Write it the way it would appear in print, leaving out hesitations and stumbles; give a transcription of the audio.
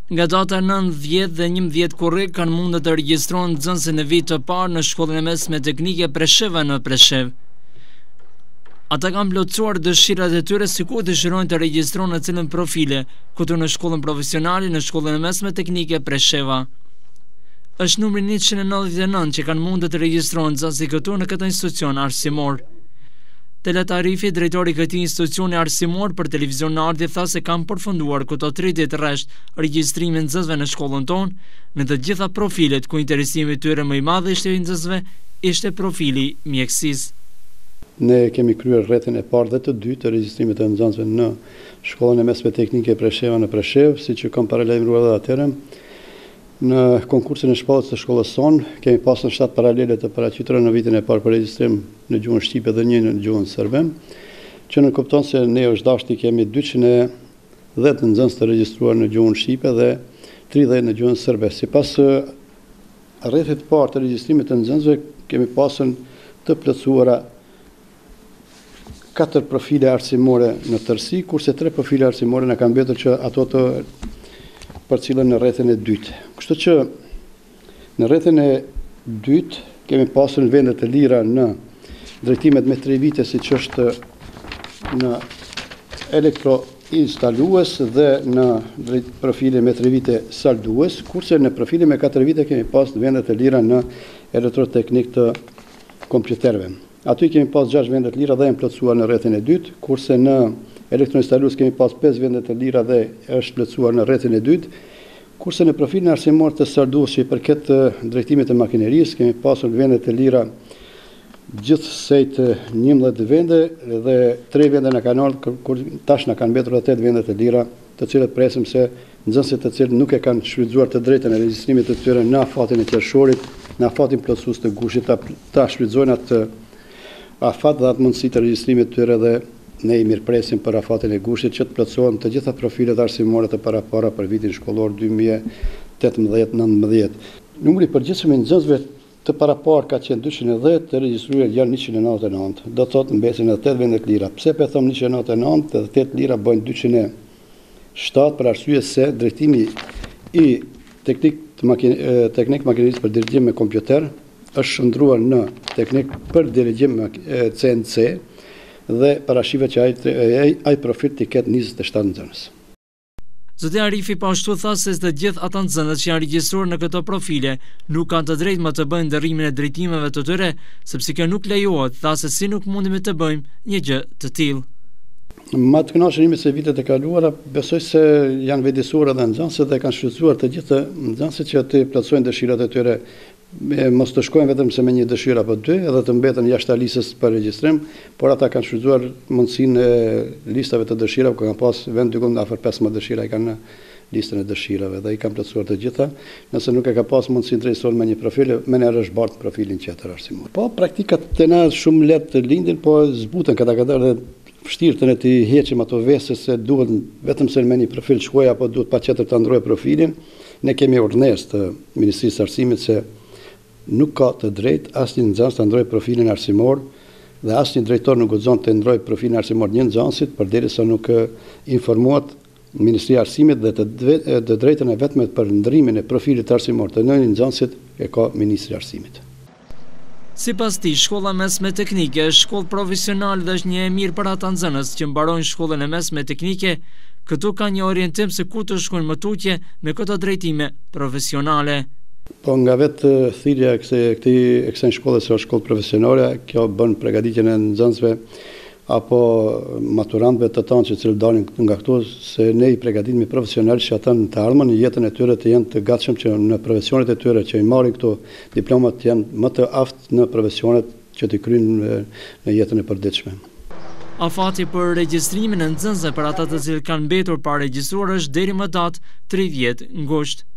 Nga data 9, 10 dhe 11 korrik kanë mundë të regjistrohen nxënësit në vit të parë në shkollën e mesme teknike Presheva në Preshevë. Ata kanë plotësuar dëshirat e tyre sikur dëshirojnë të regjistrohen në cilën profile, këtu në shkollën profesionale në shkollën e mesme teknike Presheva. Është numri 199 që kanë mundë të regjistrohen nxënësit këtu në këtë institucion arsimor. Telat Arifi, drejtori i këtij institucioni arsimor për televizion në Ardhi, tha se kanë përfunduar këto 30 rresht regjistrime nxënësve në shkollën tonë në të gjitha profilet ku interesimi i tyre më i madh ishte i nxënësve ishte profili mjekësisë. Ne kemi kryer rrethin e parë dhe të dytë të regjistrimit të nxënësve në shkollën e mesme teknike Presheva në Preshevë, siç e kam paralajmëruar edhe atëherë. Në konkursin e shpallës të shkollës sonë, kemi pasur 7 paralele të paraqitura në vitin e parë për regjistrim në gjuhën shqipe dhe 1 në gjuhën serbe, që në kupton se ne është dashti kemi 210 nxënës të regjistruar në gjuhën shqipe dhe 30 në gjuhën serbe. Sipas rrethit të parë të regjistrimit të nxënësve, kemi pasur të plotësuara 4 profile arsimore në tërësi, kurse 3 profile arsimore na kanë mbetur që ato të përcillen në rrethin e dytë. Kështu që në rrethin e dytë kemi pasur vende të lira në drejtimet me 3 vite, siç është në elektroinstalues dhe në profile me 3 vite saldues, kurse në profile me 4 vite kemi pasur vende të lira në elektroteknik të kompjuterëve. Aty kemi pas 6 vende të lira dhe janë plotësuar në rrethin e dytë, kurse në elektroinstalues kemi pas 5 vende të lira dhe është plotësuar në rrethin e dytë, kurse në profilin arsimor të saldues që i përket drejtimit të makinerisë kemi pasur vende të lira gjithsej 11 vende dhe 3 vende na kanë ardhur, kur tash na kanë mbetur 8 vende të lira, të cilët presim se nxënësit të cilët nuk e kanë shfrytzuar të drejtën e regjistrimit të tyre në afatin e qershorit, në afatin plotësues të gushit, ta shfrytëzojnë atë afat dhe atë mundësi të regjistrimit të tyre dhe ne i mirëpresim për afatin e gushit që të plotësohen të gjitha profilet arsimore të parapara për vitin shkollor 2018-19. Numri i përgjithshëm i nxënësve të parapar ka qenë 210, të regjistruar janë 199. Do thotë mbesin edhe 8 vende të lira. Pse po them 199 dhe 8 lira bëjnë 207 për arsye se drejtimi i teknik makinerisë për dirigjim me kompjuter është shndruar në teknik për dirigjim CNC dhe parashihet që ai profil të ketë 27 nxënës. Zoti Arifi pa ashtu tha se të gjithë ata nxënës që janë regjistruar në këto profile nuk kanë të drejtë më të bëjnë ndërrimin e drejtimeve të tyre, sepse kjo nuk lejohet, tha se si nuk mundemi të bëjmë një gjë të tillë. Ma të kënaqur jemi se vitet e kaluara, besoj se janë vëdësuar edhe nxënësit dhe kanë shfrytzuar të gjithë nxënësit që të plotësojnë dëshirat e tyre, mos të shkojnë vetëm se me një dëshirë apo dy, edhe të mbeten jashtë listës për regjistrim, por ata kanë shfrytzuar mundësinë e listave të dëshirave, ku kanë pas vend diku afër 15 dëshira i kanë në listën e dëshirave dhe i kanë plotësuar të gjitha. Nëse nuk e ka pas mundësinë të regjistrojnë me një profil, më në është bart profilin tjetër arsimor. Po praktikat të na shumë lehtë lindin, po zbuten këta dhe vështirë të ne të heqim ato vese se duhet vetëm se me një profil shkoj apo duhet patjetër të ndrojë profilin. Ne kemi urdhënesë të Ministrisë së Arsimit se nuk ka të drejtë asnjë nxënës të ndrojë profilin arsimor dhe asnjë drejtor nuk guxon të ndrojë profilin arsimor një nxënësit përderisa nuk informohet Ministria e Arsimit dhe të drejtën e vetme për ndrimin e profilit arsimor të një nxënësit e ka Ministri i Arsimit. Sipas tij, shkolla mesme teknike është shkollë profesionale dhe është një e mirë për ata nxënës që mbarojnë shkollën e mesme teknike. Këtu ka një orientim se ku të shkojnë më tutje me këto drejtime profesionale. Po nga vetë thirrja e kësaj shkolle se është shkollë profesionale, kjo bën përgatitjen e nxënësve apo maturantëve të tanë që cilë dalin nga këtu, se ne i përgatitemi profesional që ata në të ardhmen në jetën e tyre të jenë të gatshëm që në profesionet e tyre që i marrin këtu diplomat të jenë më të aftë në profesionet që të kryejnë në jetën e përditshme. Afati për regjistrimin e nxënësve për ata të cilët kanë mbetur pa regjistruar është deri më datë 30 gusht.